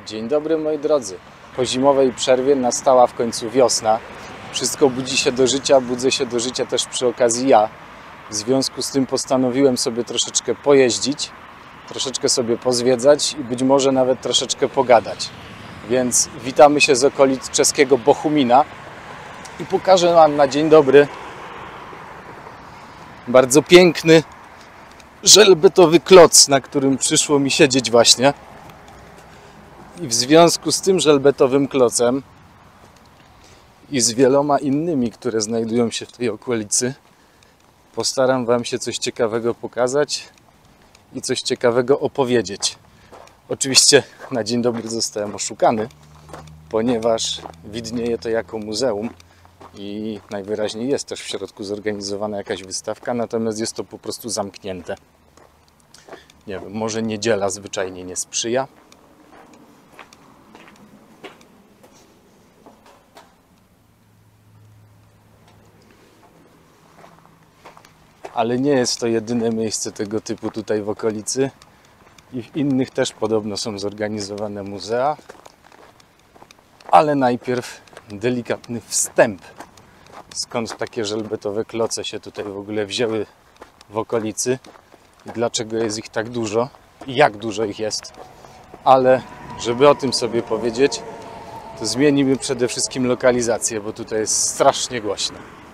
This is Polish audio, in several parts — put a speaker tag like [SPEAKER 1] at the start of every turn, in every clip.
[SPEAKER 1] Dzień dobry moi drodzy. Po zimowej przerwie nastała w końcu wiosna. Wszystko budzi się do życia, budzę się do życia też przy okazji ja. W związku z tym postanowiłem sobie troszeczkę pojeździć, troszeczkę sobie pozwiedzać i być może nawet troszeczkę pogadać. Więc witamy się z okolic czeskiego Bochumina i pokażę Wam na dzień dobry bardzo piękny żelbetowy kloc, na którym przyszło mi siedzieć właśnie. I w związku z tym żelbetowym klocem i z wieloma innymi, które znajdują się w tej okolicy, postaram Wam się coś ciekawego pokazać i coś ciekawego opowiedzieć. Oczywiście na dzień dobry zostałem oszukany, ponieważ widnieje to jako muzeum i najwyraźniej jest też w środku zorganizowana jakaś wystawka, natomiast jest to po prostu zamknięte. Nie wiem, może niedziela zwyczajnie nie sprzyja. Ale nie jest to jedyne miejsce tego typu tutaj w okolicy. I w innych też podobno są zorganizowane muzea. Ale najpierw delikatny wstęp. Skąd takie żelbetowe kloce się tutaj w ogóle wzięły w okolicy i dlaczego jest ich tak dużo i jak dużo ich jest. Ale żeby o tym sobie powiedzieć, to zmienimy przede wszystkim lokalizację, bo tutaj jest strasznie głośno.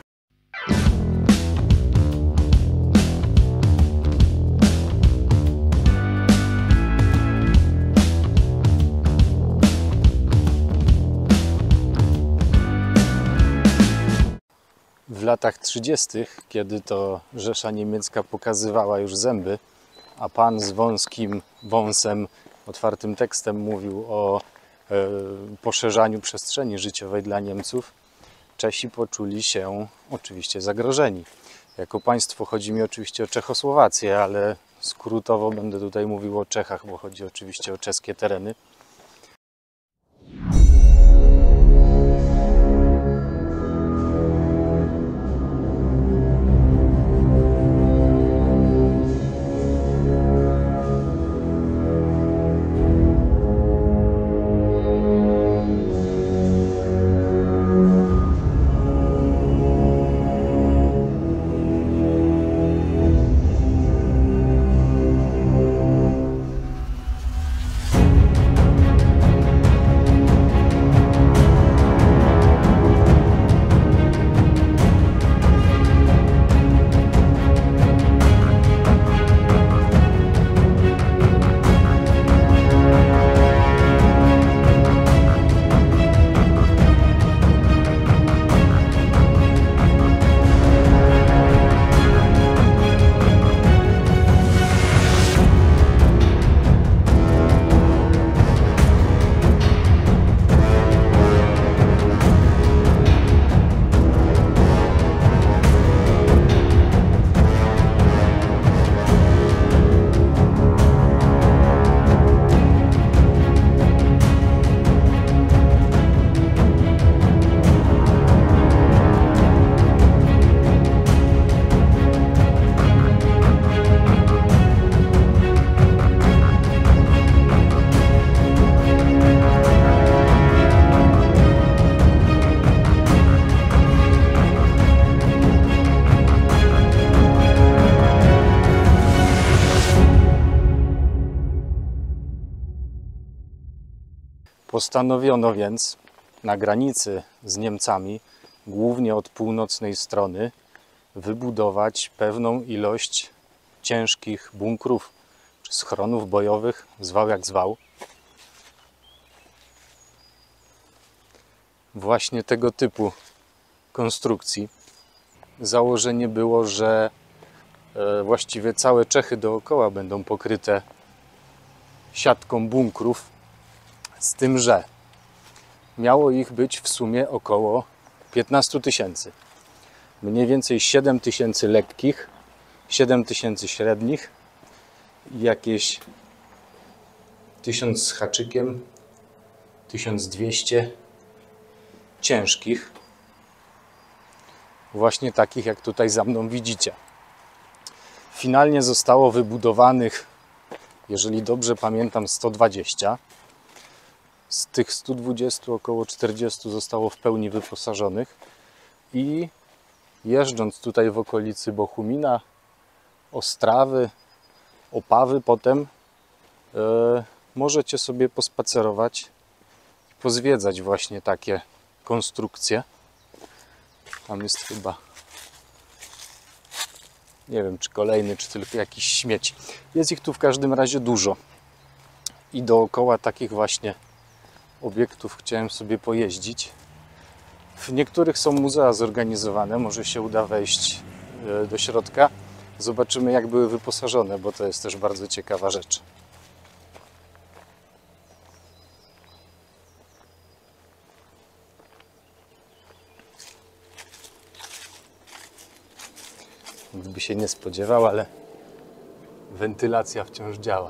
[SPEAKER 1] W latach 30., kiedy to Rzesza Niemiecka pokazywała już zęby, a pan z wąskim wąsem, otwartym tekstem mówił o poszerzaniu przestrzeni życiowej dla Niemców, Czesi poczuli się oczywiście zagrożeni. Jako państwo chodzi mi oczywiście o Czechosłowację, ale skrótowo będę tutaj mówił o Czechach, bo chodzi oczywiście o czeskie tereny. Postanowiono więc na granicy z Niemcami, głównie od północnej strony, wybudować pewną ilość ciężkich bunkrów czy schronów bojowych, zwał jak zwał. Właśnie tego typu konstrukcji. Założenie było, że właściwie całe Czechy dookoła będą pokryte siatką bunkrów, z tym, że miało ich być w sumie około 15 000. Mniej więcej 7 000 lekkich, 7 000 średnich i jakieś 1000 z haczykiem, 1200 ciężkich. Właśnie takich, jak tutaj za mną widzicie. Finalnie zostało wybudowanych, jeżeli dobrze pamiętam, 120. Z tych 120 około 40 zostało w pełni wyposażonych i jeżdżąc tutaj w okolicy Bochumina, Ostrawy, Opawy potem, możecie sobie pospacerować i pozwiedzać właśnie takie konstrukcje. Tam jest chyba, nie wiem czy kolejny, czy tylko jakiś śmieci. Jest ich tu w każdym razie dużo. I dookoła takich właśnie obiektów chciałem sobie pojeździć. W niektórych są muzea zorganizowane, może się uda wejść do środka. Zobaczymy, jak były wyposażone, bo to jest też bardzo ciekawa rzecz. Nikt by się nie spodziewał, ale wentylacja wciąż działa.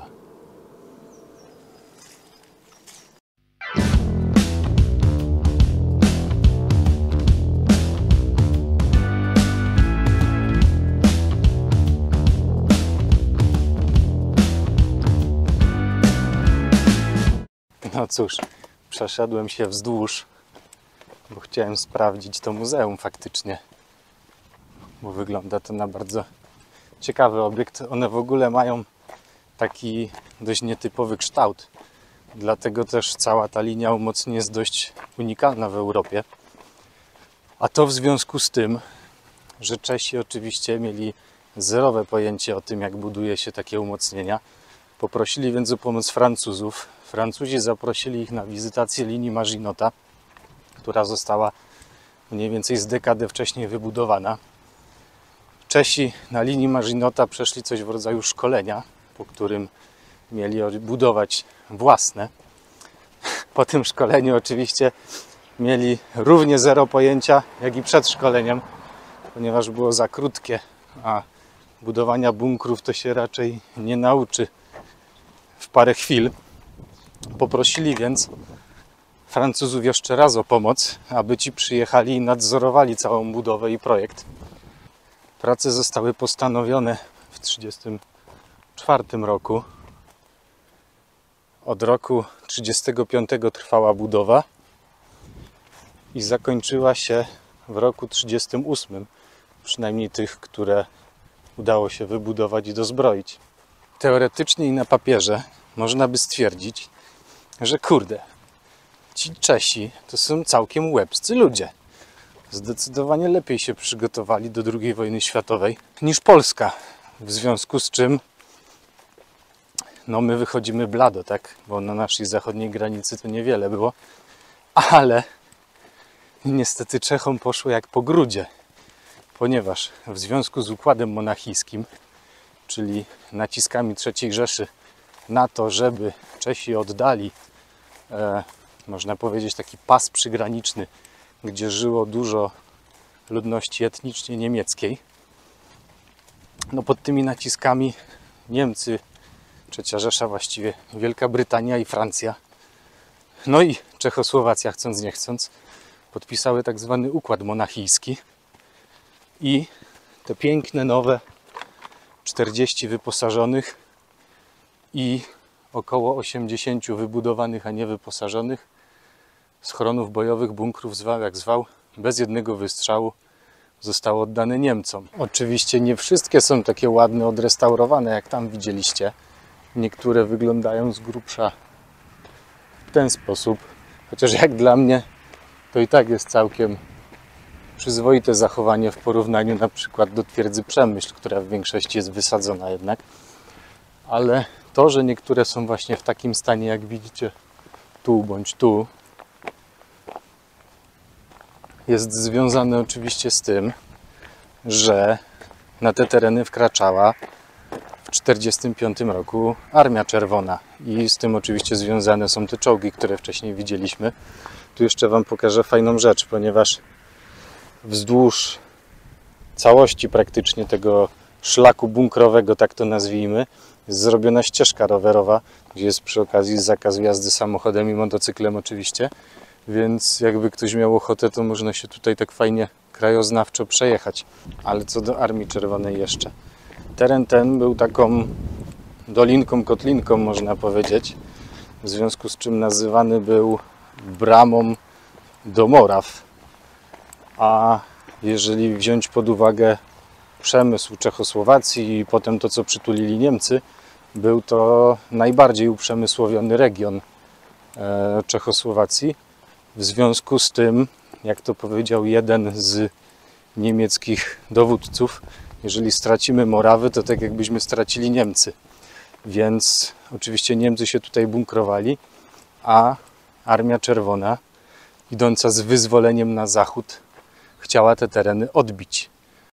[SPEAKER 1] No cóż, przeszedłem się wzdłuż, bo chciałem sprawdzić to muzeum faktycznie, bo wygląda to na bardzo ciekawy obiekt. One w ogóle mają taki dość nietypowy kształt, dlatego też cała ta linia umocnień jest dość unikalna w Europie. A to w związku z tym, że Czesi oczywiście mieli zerowe pojęcie o tym, jak buduje się takie umocnienia. Poprosili więc o pomoc Francuzów. Francuzi zaprosili ich na wizytację linii Maginota, która została mniej więcej z dekadę wcześniej wybudowana. Czesi na linii Maginota przeszli coś w rodzaju szkolenia, po którym mieli budować własne. Po tym szkoleniu oczywiście mieli równie zero pojęcia, jak i przed szkoleniem, ponieważ było za krótkie, a budowania bunkrów to się raczej nie nauczy w parę chwil. Poprosili więc Francuzów jeszcze raz o pomoc, aby ci przyjechali i nadzorowali całą budowę i projekt. Prace zostały postanowione w 1934 roku. Od roku 1935 trwała budowa i zakończyła się w roku 1938, przynajmniej tych, które udało się wybudować i dozbroić. Teoretycznie i na papierze można by stwierdzić, że kurde, ci Czesi to są całkiem łebscy ludzie. Zdecydowanie lepiej się przygotowali do II wojny światowej niż Polska. W związku z czym no my wychodzimy blado, tak? Bo na naszej zachodniej granicy to niewiele było. Ale niestety Czechom poszło jak po grudzie. Ponieważ w związku z układem monachijskim, czyli naciskami III Rzeszy na to, żeby Czesi oddali, można powiedzieć, taki pas przygraniczny, gdzie żyło dużo ludności etnicznie niemieckiej. No pod tymi naciskami Niemcy, III Rzesza właściwie, Wielka Brytania i Francja, no i Czechosłowacja, chcąc nie chcąc, podpisały tak zwany układ monachijski i te piękne, nowe 40 wyposażonych i około 80 wybudowanych, a nie wyposażonych schronów bojowych, bunkrów, zwał jak zwał, bez jednego wystrzału zostało oddane Niemcom. Oczywiście nie wszystkie są takie ładne, odrestaurowane, jak tam widzieliście. Niektóre wyglądają z grubsza w ten sposób, chociaż jak dla mnie to i tak jest całkiem przyzwoite zachowanie w porównaniu na przykład do twierdzy Przemyśl, która w większości jest wysadzona jednak. Ale to, że niektóre są właśnie w takim stanie, jak widzicie tu bądź tu, jest związane oczywiście z tym, że na te tereny wkraczała w 1945 roku Armia Czerwona i z tym oczywiście związane są te czołgi, które wcześniej widzieliśmy. Tu jeszcze Wam pokażę fajną rzecz, ponieważ wzdłuż całości praktycznie tego szlaku bunkrowego, tak to nazwijmy, jest zrobiona ścieżka rowerowa, gdzie jest przy okazji zakaz jazdy samochodem i motocyklem oczywiście, więc jakby ktoś miał ochotę, to można się tutaj tak fajnie krajoznawczo przejechać. Ale co do Armii Czerwonej jeszcze. Teren ten był taką dolinką, kotlinką, można powiedzieć, w związku z czym nazywany był bramą do Moraw. A jeżeli wziąć pod uwagę przemysł Czechosłowacji i potem to, co przytulili Niemcy, był to najbardziej uprzemysłowiony region Czechosłowacji. W związku z tym, jak to powiedział jeden z niemieckich dowódców, jeżeli stracimy Morawy, to tak jakbyśmy stracili Niemcy. Więc oczywiście Niemcy się tutaj bunkrowali, a Armia Czerwona, idąca z wyzwoleniem na zachód, chciała te tereny odbić.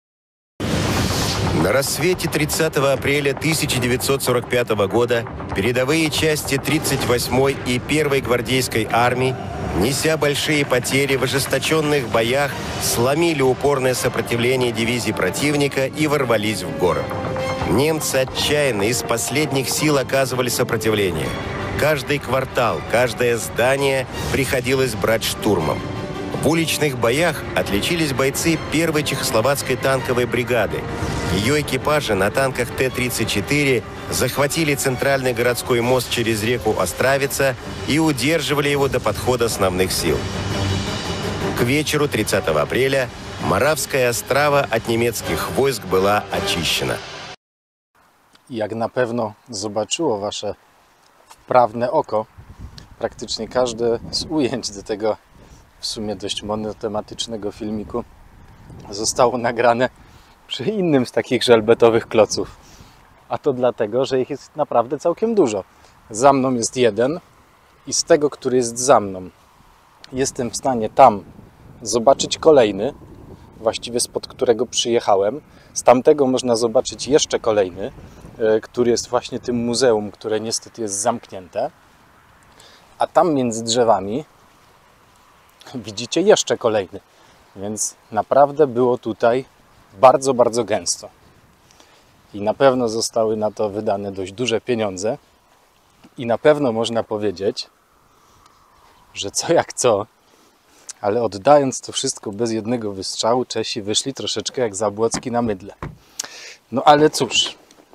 [SPEAKER 2] На рассвете 30 апреля 1945 года передовые части 38-й и 1-й гвардейской армии, неся большие потери в ожесточенных боях, сломили упорное сопротивление дивизий противника и ворвались в город. Немцы отчаянно из последних сил оказывали сопротивление. Каждый квартал, каждое здание приходилось брать штурмом. В уличных боях отличились бойцы 1-й чехословацкой танковой бригады. Ее экипажи на танках Т-34 захватили центральный городской мост через реку Остравица и удерживали его до подхода основных сил. К вечеру 30 апреля Моравская Острава от немецких войск была очищена.
[SPEAKER 1] Jak na pewno zobaczyło wasze wprawne oko, praktycznie każde z ujęć do tego w sumie dość monotematycznego filmiku zostało nagrane przy innym z takich żelbetowych kloców. A to dlatego, że ich jest naprawdę całkiem dużo. Za mną jest jeden i z tego, który jest za mną, jestem w stanie tam zobaczyć kolejny, właściwie spod którego przyjechałem. Z tamtego można zobaczyć jeszcze kolejny, który jest właśnie tym muzeum, które niestety jest zamknięte. A tam między drzewami widzicie jeszcze kolejny. Więc naprawdę było tutaj bardzo, bardzo gęsto. I na pewno zostały na to wydane dość duże pieniądze. I na pewno można powiedzieć, że co jak co, ale oddając to wszystko bez jednego wystrzału, Czesi wyszli troszeczkę jak Zabłocki na mydle. No ale cóż,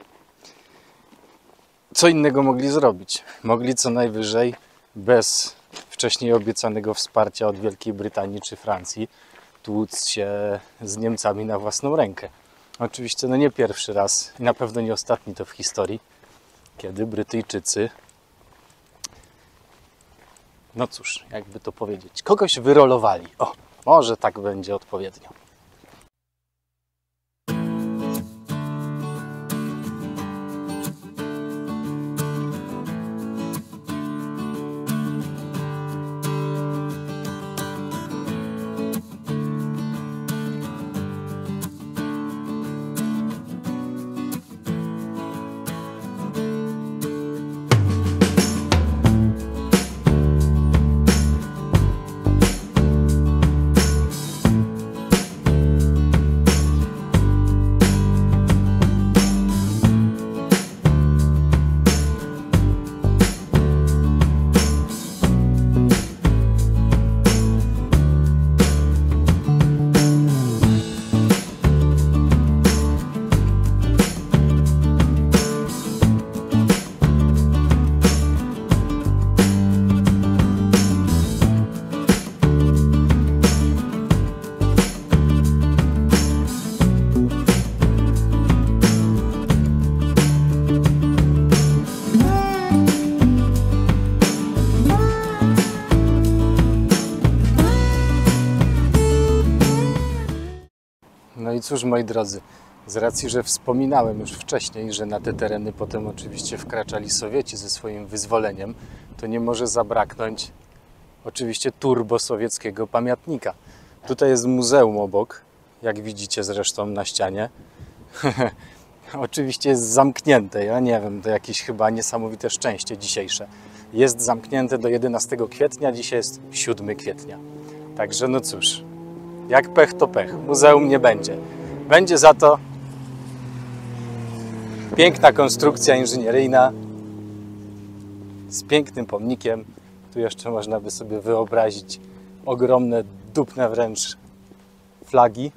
[SPEAKER 1] co innego mogli zrobić? Mogli co najwyżej bez wcześniej obiecanego wsparcia od Wielkiej Brytanii czy Francji tłuc się z Niemcami na własną rękę. Oczywiście no nie pierwszy raz i na pewno nie ostatni to w historii, kiedy Brytyjczycy, no cóż, jakby to powiedzieć, kogoś wyrolowali. O, może tak będzie odpowiednio. No i cóż, moi drodzy, z racji, że wspominałem już wcześniej, że na te tereny potem oczywiście wkraczali Sowieci ze swoim wyzwoleniem, to nie może zabraknąć oczywiście turbosowieckiego pamiętnika. Tutaj jest muzeum obok, jak widzicie zresztą na ścianie. Oczywiście jest zamknięte, ja nie wiem, to jakieś chyba niesamowite szczęście dzisiejsze. Jest zamknięte do 11 kwietnia, dzisiaj jest 7 kwietnia. Także no cóż, jak pech to pech, muzeum nie będzie. Będzie za to piękna konstrukcja inżynieryjna z pięknym pomnikiem. Tu jeszcze można by sobie wyobrazić ogromne, dupne wręcz flagi.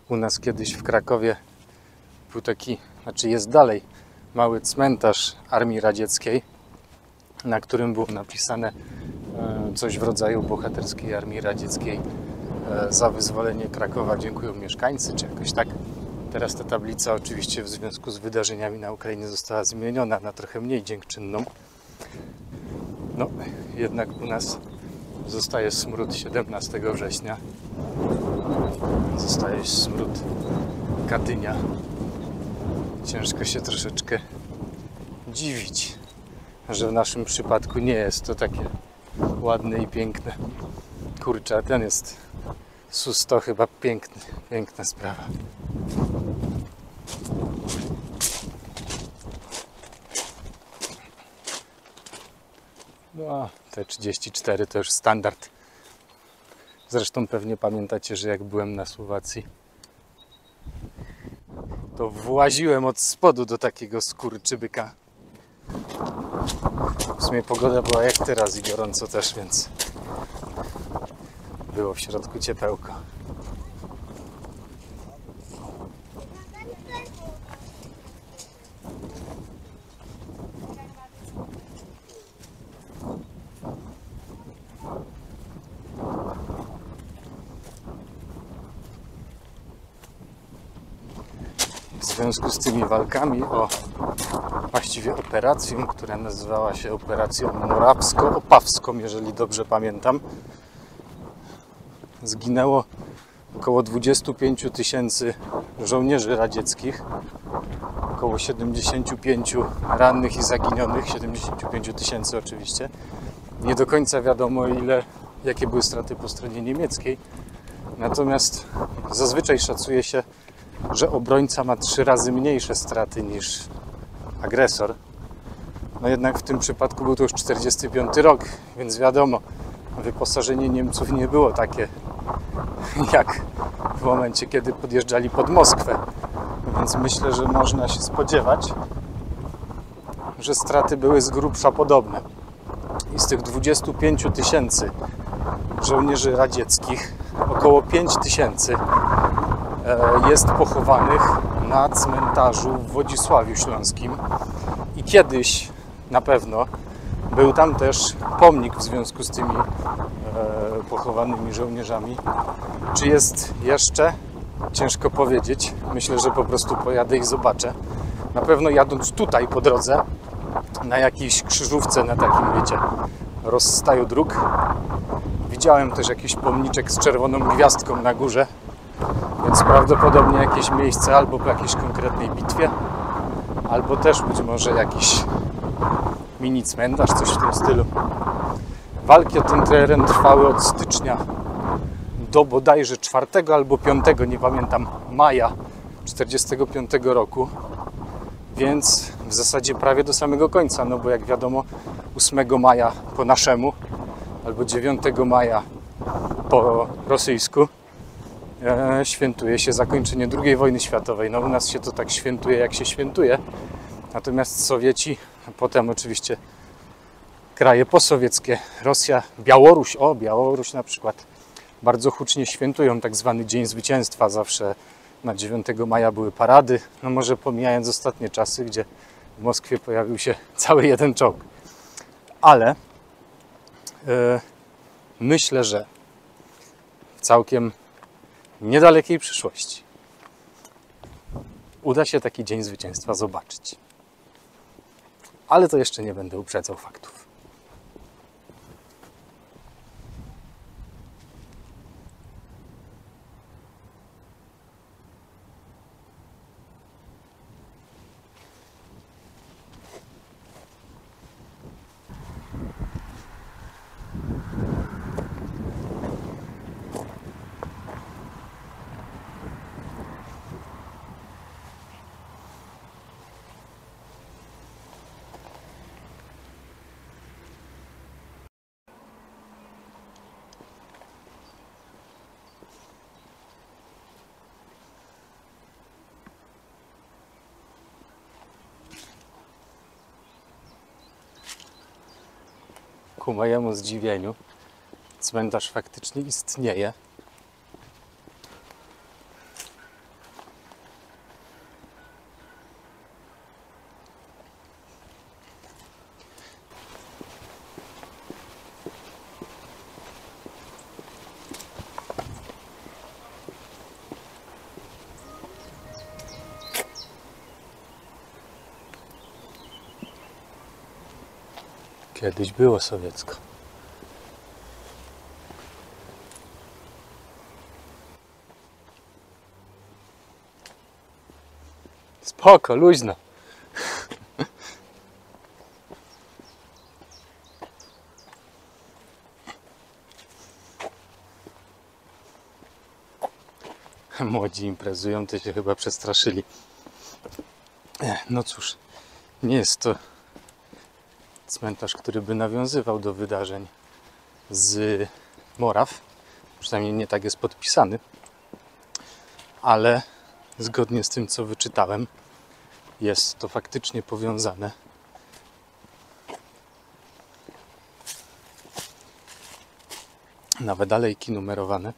[SPEAKER 1] U nas kiedyś w Krakowie był taki, znaczy jest dalej, mały cmentarz Armii Radzieckiej, na którym było napisane coś w rodzaju bohaterskiej Armii Radzieckiej za wyzwolenie Krakowa dziękują mieszkańcy, czy jakoś tak. Teraz ta tablica oczywiście w związku z wydarzeniami na Ukrainie została zmieniona na trochę mniej dziękczynną. No, jednak u nas zostaje smród 17 września. Zostaje smród Katynia. Ciężko się troszeczkę dziwić, że w naszym przypadku nie jest to takie ładne i piękne. Kurczę, a ten jest Sus, to chyba piękna sprawa. No, te 34 to już standard. Zresztą pewnie pamiętacie, że jak byłem na Słowacji, to właziłem od spodu do takiego skurczybyka. W sumie pogoda była jak teraz i gorąco też, więc było w środku ciepełko. W związku z tymi walkami właściwie operacją, która nazywała się operacją morawsko-opawską, jeżeli dobrze pamiętam, zginęło około 25 000 żołnierzy radzieckich, około 75 rannych i zaginionych, 75 000 oczywiście. Nie do końca wiadomo jakie były straty po stronie niemieckiej, natomiast zazwyczaj szacuje się, że obrońca ma 3 razy mniejsze straty niż agresor. No jednak w tym przypadku był to już 45 rok, więc wiadomo, wyposażenie Niemców nie było takie jak w momencie, kiedy podjeżdżali pod Moskwę. Więc myślę, że można się spodziewać, że straty były z grubsza podobne. I z tych 25 000 żołnierzy radzieckich około 5 000 jest pochowanych na cmentarzu w Wodzisławiu Śląskim. I kiedyś na pewno był tam też pomnik w związku z tymi pochowanymi żołnierzami. Czy jest jeszcze? Ciężko powiedzieć. Myślę, że po prostu pojadę i zobaczę. Na pewno jadąc tutaj po drodze, na jakiejś krzyżówce, na takim, wiecie, rozstaju dróg, widziałem też jakiś pomniczek z czerwoną gwiazdką na górze, więc prawdopodobnie jakieś miejsce albo po jakiejś konkretnej bitwie, albo też być może jakiś mini cmentarz, coś w tym stylu. Walki o ten teren trwały od stycznia do bodajże 4 albo 5, nie pamiętam, maja 1945 roku, więc w zasadzie prawie do samego końca, no bo jak wiadomo 8 maja po naszemu albo 9 maja po rosyjsku świętuje się zakończenie II wojny światowej. No u nas się to tak świętuje, jak się świętuje, natomiast Sowieci, potem oczywiście kraje posowieckie, Rosja, Białoruś na przykład, bardzo hucznie świętują tak zwany Dzień Zwycięstwa. Zawsze na 9 maja były parady, no może pomijając ostatnie czasy, gdzie w Moskwie pojawił się cały jeden czołg. Ale myślę, że w całkiem niedalekiej przyszłości uda się taki Dzień Zwycięstwa zobaczyć. Ale to jeszcze nie będę uprzedzał faktów. Ku mojemu zdziwieniu cmentarz faktycznie istnieje. Kiedyś było sowiecko. Spoko, luźno. Młodzi imprezują, to się chyba przestraszyli. No cóż, nie jest to cmentarz, który by nawiązywał do wydarzeń z Moraw. Przynajmniej nie tak jest podpisany. Ale zgodnie z tym, co wyczytałem, jest to faktycznie powiązane. Nawet alejki numerowane.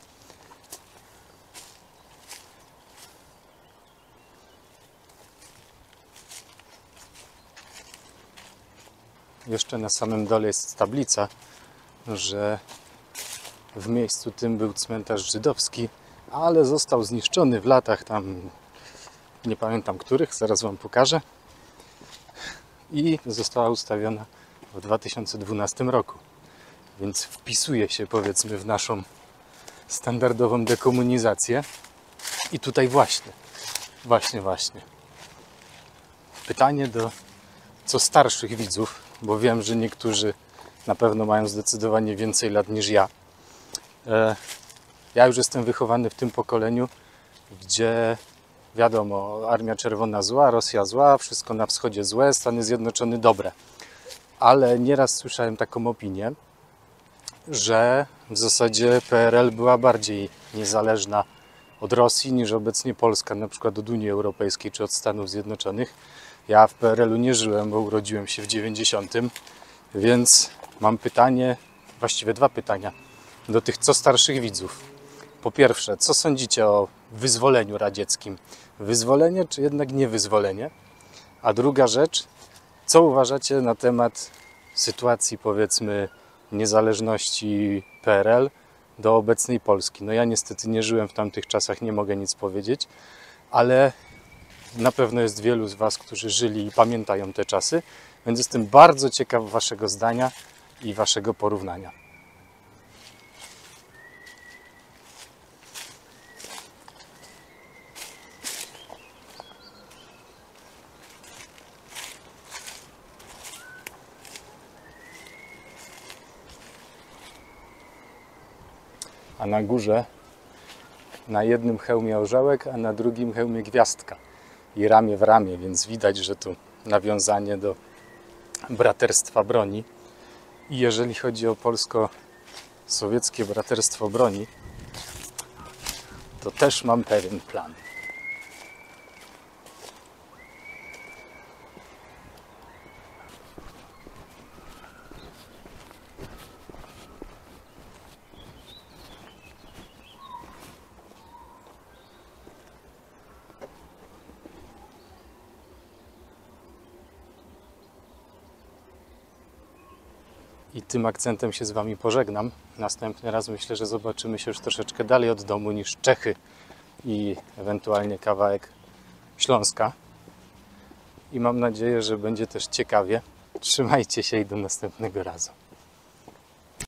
[SPEAKER 1] Jeszcze na samym dole jest tablica, że w miejscu tym był cmentarz żydowski, ale został zniszczony w latach tam, nie pamiętam których, zaraz Wam pokażę. I została ustawiona w 2012 roku. Więc wpisuje się, powiedzmy, w naszą standardową dekomunizację. I tutaj właśnie. Pytanie do co starszych widzów, bo wiem, że niektórzy na pewno mają zdecydowanie więcej lat niż ja. Ja już jestem wychowany w tym pokoleniu, gdzie wiadomo, Armia Czerwona zła, Rosja zła, wszystko na wschodzie złe, Stany Zjednoczone dobre. Ale nieraz słyszałem taką opinię, że w zasadzie PRL była bardziej niezależna od Rosji niż obecnie Polska, na przykład od Unii Europejskiej czy od Stanów Zjednoczonych. Ja w PRL-u nie żyłem, bo urodziłem się w 90, więc mam pytanie, właściwie dwa pytania do tych co starszych widzów. Po pierwsze, co sądzicie o wyzwoleniu radzieckim? Wyzwolenie czy jednak niewyzwolenie? A druga rzecz, co uważacie na temat sytuacji, powiedzmy, niezależności PRL do obecnej Polski? No ja niestety nie żyłem w tamtych czasach, nie mogę nic powiedzieć, ale na pewno jest wielu z Was, którzy żyli i pamiętają te czasy, więc jestem bardzo ciekaw Waszego zdania i Waszego porównania. A na górze, na jednym hełmie orzełek, a na drugim hełmie gwiazdka. I ramię w ramię, więc widać, że tu nawiązanie do braterstwa broni. I jeżeli chodzi o polsko-sowieckie braterstwo broni, to też mam pewien plan. I tym akcentem się z Wami pożegnam. Następny raz myślę, że zobaczymy się już troszeczkę dalej od domu niż Czechy i ewentualnie kawałek Śląska. I mam nadzieję, że będzie też ciekawie. Trzymajcie się i do następnego razu.